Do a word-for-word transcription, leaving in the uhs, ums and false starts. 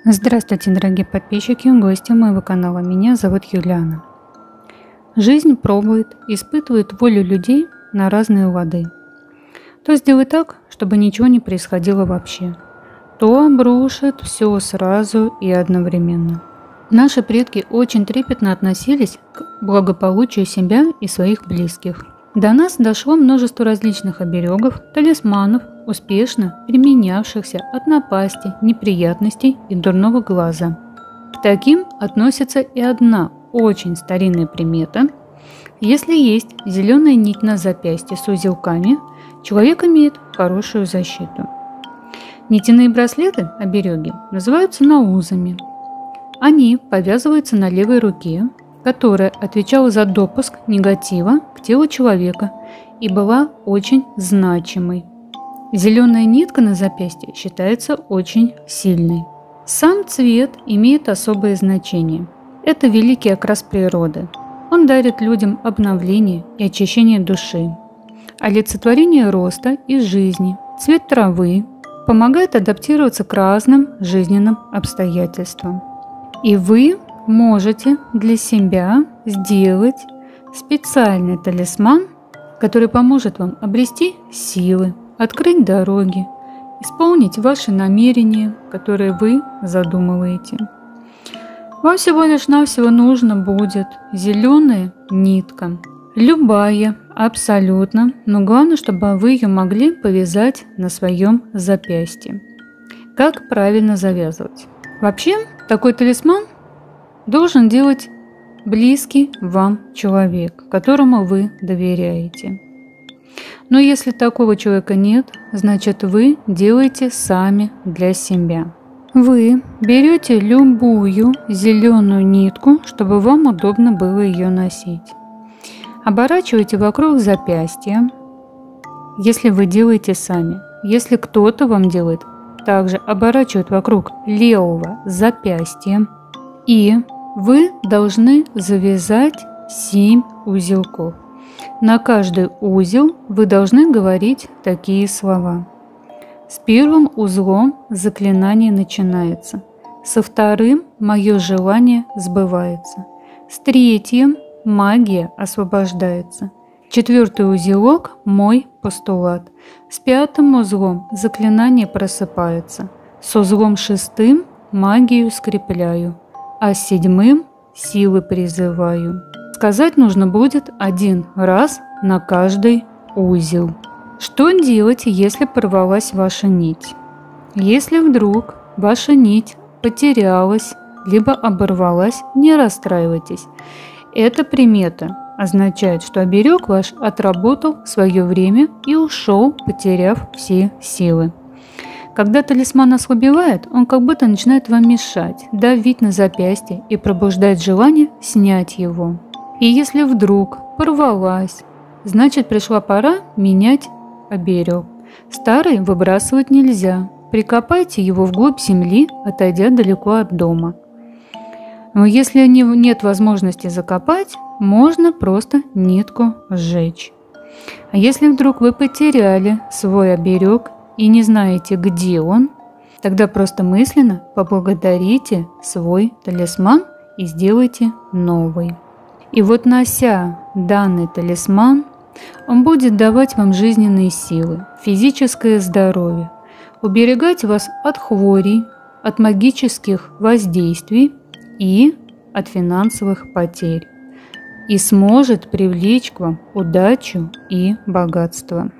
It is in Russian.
Здравствуйте, дорогие подписчики и гости моего канала. Меня зовут Юлиана. Жизнь пробует, испытывает волю людей на разные лады. То сделает так, чтобы ничего не происходило вообще, то обрушит все сразу и одновременно. Наши предки очень трепетно относились к благополучию себя и своих близких. До нас дошло множество различных оберегов, талисманов, успешно применявшихся от напасти, неприятностей и дурного глаза. К таким относится и одна очень старинная примета. Если есть зеленая нить на запястье с узелками, человек имеет хорошую защиту. Нитяные браслеты, обереги, называются наузами. Они повязываются на левой руке, которая отвечала за допуск негатива к телу человека и была очень значимой. Зеленая нитка на запястье считается очень сильной. Сам цвет имеет особое значение. Это великий окрас природы. Он дарит людям обновление и очищение души. Олицетворение роста и жизни. Цвет травы помогает адаптироваться к разным жизненным обстоятельствам. И вы можете для себя сделать специальный талисман, который поможет вам обрести силы, открыть дороги, исполнить ваши намерения, которые вы задумываете. Вам всего лишь навсего нужно будет зеленая нитка. Любая, абсолютно, но главное, чтобы вы ее могли повязать на своем запястье. Как правильно завязывать? Вообще, такой талисман должен делать близкий вам человек, которому вы доверяете. Но если такого человека нет, значит вы делаете сами для себя. Вы берете любую зеленую нитку, чтобы вам удобно было ее носить. Оборачиваете вокруг запястья, если вы делаете сами. Если кто-то вам делает, также оборачивают вокруг левого запястья. И вы должны завязать семь узелков. На каждый узел вы должны говорить такие слова. С первым узлом заклинание начинается. Со вторым мое желание сбывается. С третьим магия освобождается. Четвертый узелок – мой постулат. С пятым узлом заклинание просыпается. С узлом шестым магию скрепляю. А с седьмым силы призываю. Сказать нужно будет один раз на каждый узел. Что делать, если порвалась ваша нить? Если вдруг ваша нить потерялась, либо оборвалась, не расстраивайтесь. Эта примета означает, что оберег ваш отработал свое время и ушел, потеряв все силы. Когда талисман ослабевает, он как будто начинает вам мешать, давить на запястье и пробуждает желание снять его. И если вдруг порвалась, значит пришла пора менять оберег. Старый выбрасывать нельзя. Прикопайте его вглубь земли, отойдя далеко от дома. Но если нет возможности закопать, можно просто нитку сжечь. А если вдруг вы потеряли свой оберег и не знаете, где он, тогда просто мысленно поблагодарите свой талисман и сделайте новый. И вот нося данный талисман, он будет давать вам жизненные силы, физическое здоровье, уберегать вас от хворей, от магических воздействий и от финансовых потерь. И сможет привлечь к вам удачу и богатство.